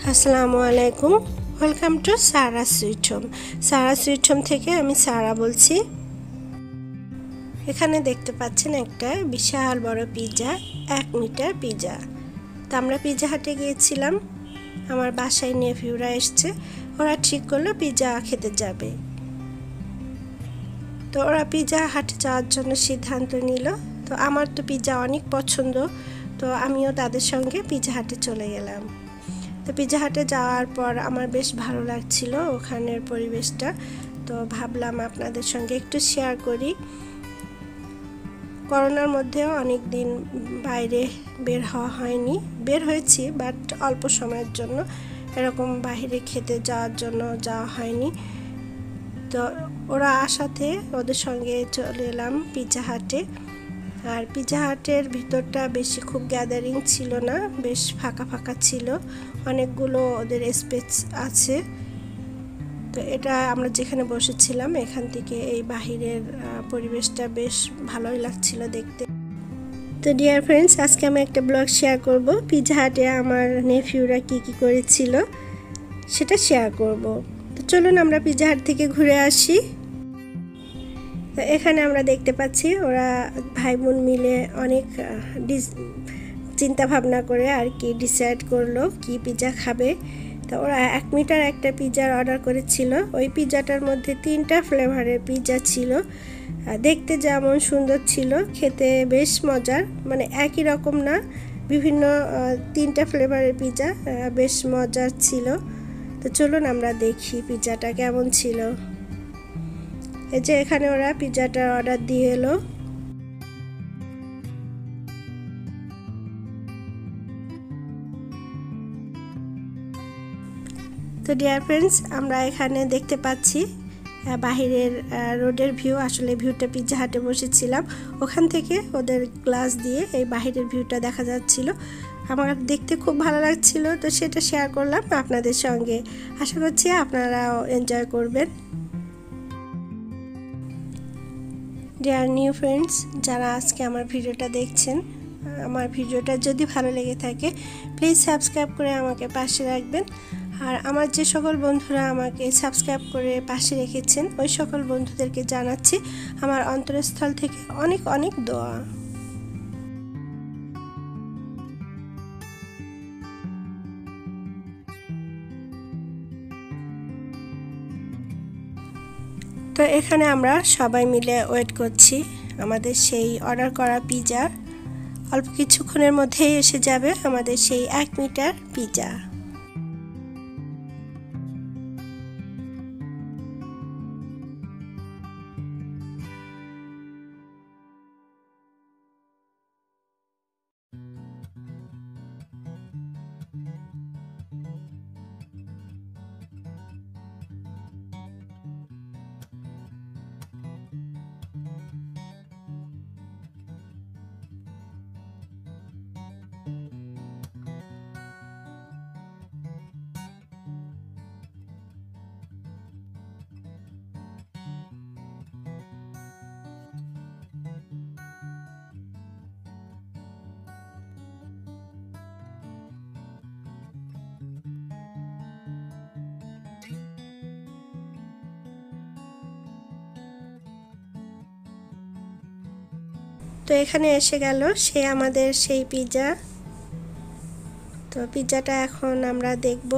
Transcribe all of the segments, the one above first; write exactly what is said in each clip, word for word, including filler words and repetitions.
আসসালামু আলাইকুম, welcome to Sara sweet home. Sara sweet home থেকে আমি সারা বলছি। এখানে দেখতে পাচ্ছেন একটা বিশাল বড় পিৎজা, এক মিটার পিৎজা। তো আমরা পিৎজা হাটে গিয়েছিলাম, আমার বাসায় নেফিউরা এসছে, ওরা ঠিক করলো পিৎজা খেতে যাবে। তো ওরা পিৎজা হাটে যাওয়ার জন্য সিদ্ধান্ত নিল। তো আমার তো পিৎজা অনেক পছন্দ, তো আমিও তাদের সঙ্গে পিৎজা হাটে চলে গেলাম। তো পিৎজা হাটে যাওয়ার পর আমার বেশ ভালো লাগছিল ওখানের পরিবেশটা, তো ভাবলাম আপনাদের সঙ্গে একটু শেয়ার করি। করোনার মধ্যেও অনেক দিন বাইরে বের হওয়া হয়নি, বের হয়েছি বাট অল্প সময়ের জন্য, এরকম বাইরে খেতে যাওয়ার জন্য যাওয়া হয়নি। তো ওরা আসাতে ওদের সঙ্গে চলে এলাম পিৎজা হাটে। আর পিৎজা হাটের ভিতরটা বেশি খুব গ্যাদারিং ছিল না, বেশ ফাঁকা ফাঁকা ছিল, অনেকগুলো ওদের স্পেস আছে। তো এটা আমরা যেখানে বসেছিলাম এখান থেকে এই বাহিরের পরিবেশটা বেশ ভালোই লাগছিল দেখতে। তো ডিয়ার ফ্রেন্ডস, আজকে আমি একটা ব্লগ শেয়ার করব, পিৎজা হাটে আমার নেফিউরা কি কি করেছিল সেটা শেয়ার করব। তো চলুন আমরা পিৎজা হাট থেকে ঘুরে আসি। তো এখানে আমরা দেখতে পাচ্ছি ওরা ভাই বোন মিলে অনেক চিন্তা ভাবনা করে আর কি ডিসাইড করলো কি পিৎজা খাবে। তো ওরা এক মিটার একটা পিৎজার অর্ডার করেছিল। ওই পিৎজাটার মধ্যে তিনটা ফ্লেভারের পিৎজা ছিল, দেখতে যেমন সুন্দর ছিল, খেতে বেশ মজার, মানে একই রকম না, বিভিন্ন তিনটা ফ্লেভারের পিৎজা বেশ মজার ছিল। তো চলুন আমরা দেখি পিৎজাটা কেমন ছিল। এই যে এখানে ওরা পিৎজাটা অর্ডার দিয়ে এলো। তো ডিয়ার ফ্রেন্ডস, আমরা এখানে দেখতে পাচ্ছি বাহিরের রোডের ভিউ। আসলে ভিউটা পিৎজা হাটে বসেছিলাম, ওখান থেকে ওদের গ্লাস দিয়ে এই বাহিরের ভিউটা দেখা যাচ্ছিল। আমার দেখতে খুব ভালো লাগছিল, তো সেটা শেয়ার করলাম আপনাদের সঙ্গে। আশা করছি আপনারাও এনজয় করবেন। ডিয়ার নিউ ফ্রেন্ডস, যারা আজকে আমার ভিডিওটা দেখছেন, আমার ভিডিওটা যদি ভালো লেগে থাকে প্লিজ সাবস্ক্রাইব করে আমাকে পাশে রাখবেন। আর আমার যে সকল বন্ধুরা আমাকে সাবস্ক্রাইব করে পাশে রেখেছেন ওই সকল বন্ধুদেরকে জানাচ্ছি আমার অন্তরস্থল থেকে অনেক অনেক দোয়া। তো এখানে আমরা সবাই মিলে ওয়েট করছি আমাদের সেই অর্ডার করা পিৎজা। অল্প কিছুক্ষণের মধ্যেই এসে যাবে আমাদের সেই এক মিটার পিৎজা। তো এখানে এসে গেল সে আমাদের সেই পিৎজা। তো পিৎজাটা এখন আমরা দেখব।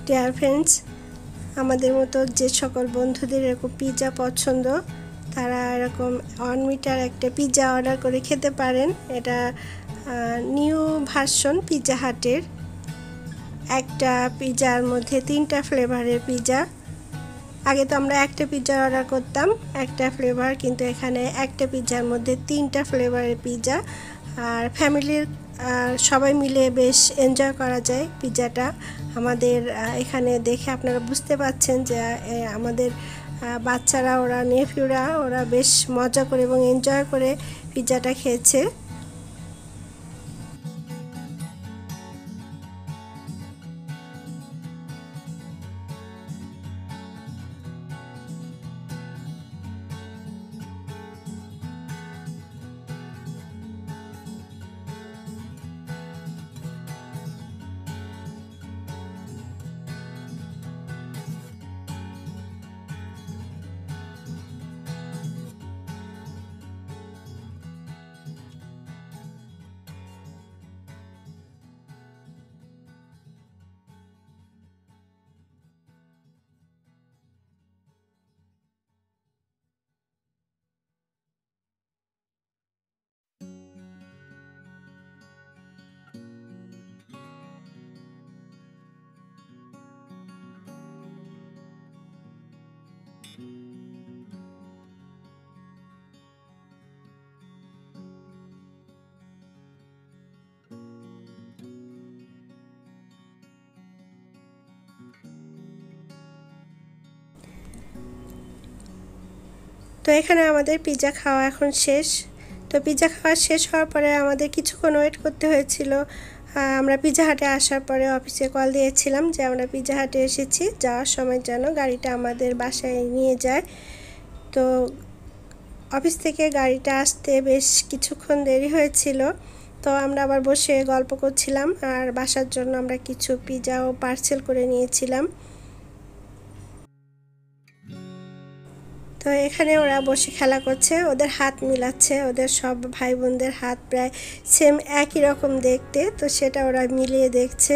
ডিয়ার ফ্রেন্ডস, আমাদের মতো যে সকল বন্ধুদের এরকম পিৎজা পছন্দ তারা এরকম ওয়ান মিটার একটা পিৎজা অর্ডার করে খেতে পারেন। এটা নিউ ভার্সন পিৎজা হাটের। একটা পিৎজার মধ্যে তিনটা ফ্লেভারের পিৎজা। আগে তো আমরা একটা পিৎজা অর্ডার করতাম একটা ফ্লেভার, কিন্তু এখানে একটা পিৎজার মধ্যে তিনটা ফ্লেভারের পিৎজা। আর ফ্যামিলির সবাই মিলে বেশ এনজয় করা যায় পিৎজাটা। আমাদের এখানে দেখে আপনারা বুঝতে পাচ্ছেন যে আমাদের বাচ্চারা, ওরা নেফিউরা, ওরা বেশ মজা করে এবং এনজয় করে পিৎজাটা খেয়েছে। তো এখানে আমাদের পিৎজা খাওয়া এখন শেষ। তো পিৎজা খাওয়া শেষ হওয়ার পরে আমাদের কিছুক্ষণ ওয়েট করতে হয়েছিল। আমরা পিৎজা হাটে আসার পরে অফিসে কল দিয়েছিলাম যে আমরা পিৎজা হাটে এসেছি, যাওয়ার সময় যেন গাড়িটা আমাদের বাসায় নিয়ে যায়। তো অফিস থেকে গাড়িটা আসতে বেশ কিছুক্ষণ দেরি হয়েছিল। তো আমরা আবার বসে গল্প করছিলাম, আর বাসার জন্য আমরা কিছু পিৎজাও পার্সেল করে নিয়েছিলাম। তো এখানে ওরা বসে খেলা করছে, ওদের হাত মিলাচ্ছে, ওদের সব ভাই বোনদের হাত প্রায় সেম একই রকম দেখতে, তো সেটা ওরা মিলিয়ে দেখছে।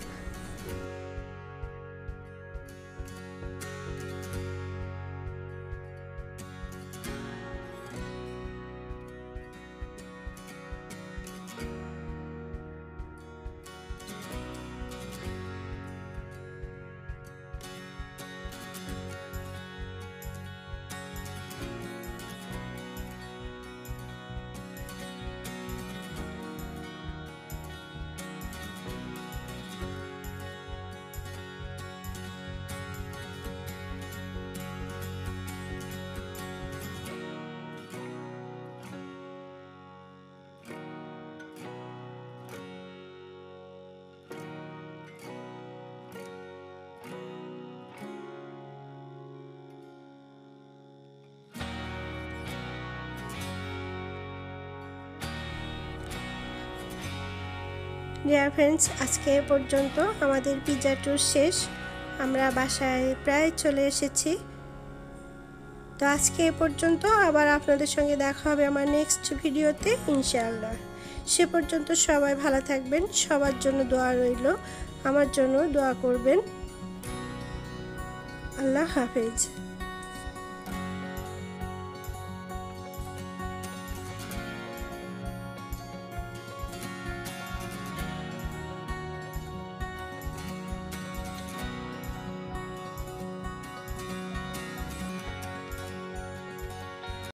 ডিয়ার ফ্রেন্ডস, আজকে এ পর্যন্ত আমাদের পিৎজা ট্যুর শেষ। আমরা বাসায় প্রায় চলে এসেছি। তো আজকে এ পর্যন্ত, আবার আপনাদের সঙ্গে দেখা হবে আমার নেক্সট ভিডিওতে ইনশাআল্লাহ। সে পর্যন্ত সবাই ভালো থাকবেন, সবার জন্য দোয়া রইল, আমার জন্য দোয়া করবেন। আল্লাহ হাফেজ।